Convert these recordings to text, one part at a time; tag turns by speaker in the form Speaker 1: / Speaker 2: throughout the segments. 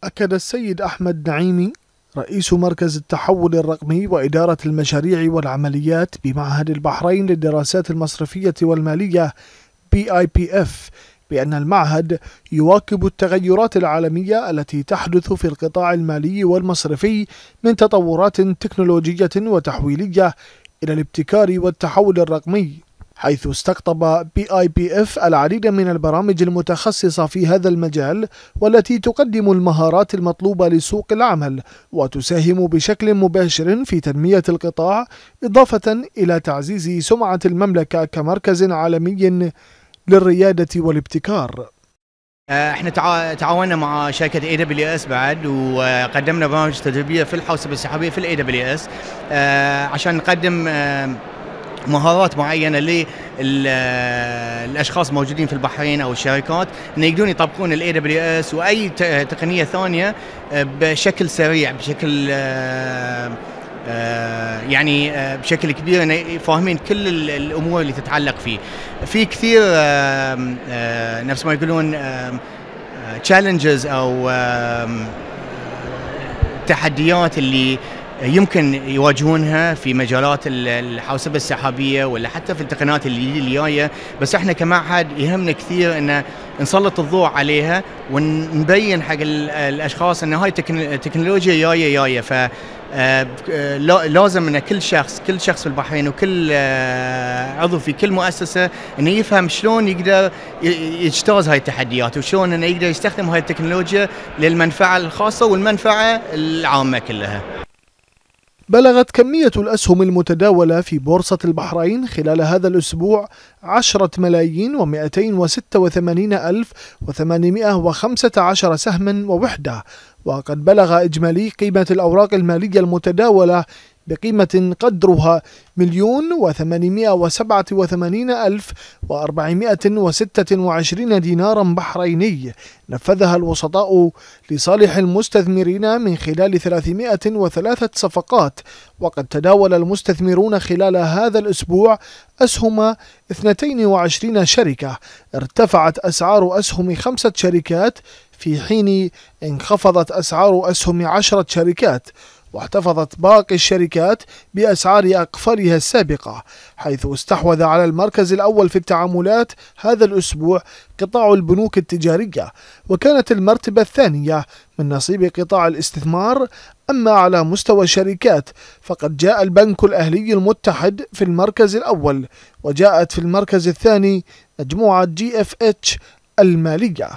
Speaker 1: أكد السيد أحمد نعيمي رئيس مركز التحول الرقمي وإدارة المشاريع والعمليات بمعهد البحرين للدراسات المصرفية والمالية BIPF بأن المعهد يواكب التغيرات العالمية التي تحدث في القطاع المالي والمصرفي من تطورات تكنولوجية وتحويلية إلى الابتكار والتحول الرقمي، حيث استقطب BIPF العديد من البرامج المتخصصة في هذا المجال والتي تقدم المهارات المطلوبة لسوق العمل وتساهم بشكل مباشر في تنمية القطاع، إضافة إلى تعزيز سمعة المملكة كمركز عالمي للريادة والابتكار.
Speaker 2: احنا تعاوننا مع شركة AWS بعد، وقدمنا برامج تدريبية في الحوسبة السحابية في AWS عشان نقدم مهارات معينة للأشخاص موجودين في البحرين أو الشركات أن يقدرون يطبقون ال AWS وأي تقنية ثانية بشكل سريع، بشكل يعني بشكل كبير، أن فاهمين كل الأمور اللي تتعلق فيه. في كثير نفس ما يقولون challenges أو تحديات اللي يمكن يواجهونها في مجالات الحوسبة السحابية ولا حتى في التقنيات اللي جايه، بس احنا كمعهد يهمنا كثير ان نسلط الضوء عليها ونبين حق الاشخاص ان هاي التكنولوجيا جايه، ف لازم ان كل شخص في البحرين وكل عضو في كل مؤسسه انه يفهم شلون يقدر يجتاز هاي التحديات وشلون انه يقدر يستخدم هاي التكنولوجيا للمنفعه الخاصه والمنفعه العامه كلها.
Speaker 1: بلغت كمية الأسهم المتداولة في بورصة البحرين خلال هذا الأسبوع 10,286,815 سهما ووحدة، وقد بلغ إجمالي قيمة الأوراق المالية المتداولة بقيمة قدرها 1,887,426 دينارا بحريني نفذها الوسطاء لصالح المستثمرين من خلال 303 صفقات. وقد تداول المستثمرون خلال هذا الأسبوع أسهم 22 شركة، ارتفعت أسعار أسهم 5 شركات في حين انخفضت أسعار أسهم 10 شركات، واحتفظت باقي الشركات بأسعار أقفالها السابقة، حيث استحوذ على المركز الأول في التعاملات هذا الأسبوع قطاع البنوك التجارية، وكانت المرتبة الثانية من نصيب قطاع الاستثمار. أما على مستوى الشركات فقد جاء البنك الأهلي المتحد في المركز الأول، وجاءت في المركز الثاني مجموعة GFH المالية.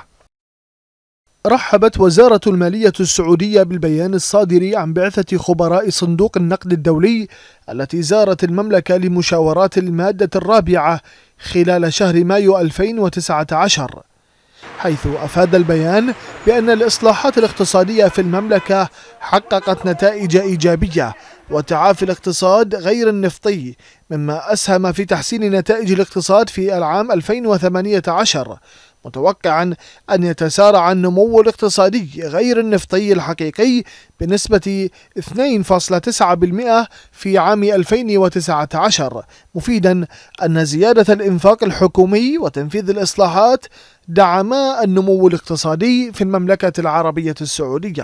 Speaker 1: رحبت وزارة المالية السعودية بالبيان الصادر عن بعثة خبراء صندوق النقد الدولي التي زارت المملكة لمشاورات المادة الرابعة خلال شهر مايو 2019، حيث أفاد البيان بأن الإصلاحات الاقتصادية في المملكة حققت نتائج إيجابية وتعافي الاقتصاد غير النفطي، مما أسهم في تحسين نتائج الاقتصاد في العام 2018، متوقعا أن يتسارع النمو الاقتصادي غير النفطي الحقيقي بنسبة 2.9% في عام 2019، مفيدا أن زيادة الإنفاق الحكومي وتنفيذ الإصلاحات دعما النمو الاقتصادي في المملكة العربية السعودية.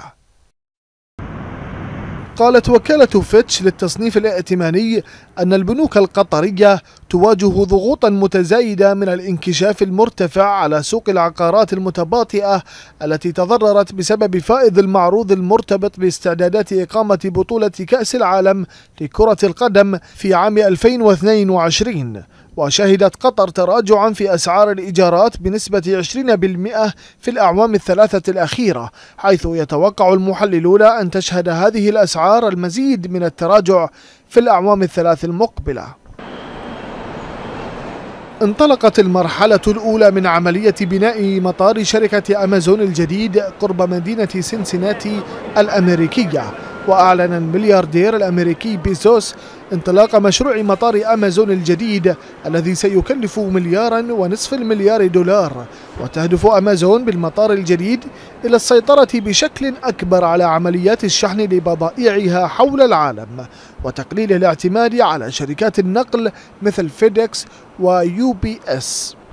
Speaker 1: قالت وكالة فيتش للتصنيف الائتماني أن البنوك القطرية تواجه ضغوطا متزايدة من الانكشاف المرتفع على سوق العقارات المتباطئة التي تضررت بسبب فائض المعروض المرتبط باستعدادات إقامة بطولة كأس العالم لكرة القدم في عام 2022. وشهدت قطر تراجعا في أسعار الإيجارات بنسبة 20% في الأعوام الثلاثة الأخيرة، حيث يتوقع المحللون أن تشهد هذه الأسعار المزيد من التراجع في الأعوام الثلاث المقبلة. انطلقت المرحلة الأولى من عملية بناء مطار شركة أمازون الجديد قرب مدينة سنسناتي الأمريكية، وأعلن الملياردير الأمريكي بيزوس انطلاق مشروع مطار أمازون الجديد الذي سيكلف $1.5 مليار، وتهدف أمازون بالمطار الجديد إلى السيطرة بشكل أكبر على عمليات الشحن لبضائعها حول العالم وتقليل الاعتماد على شركات النقل مثل فيديكس وUPS.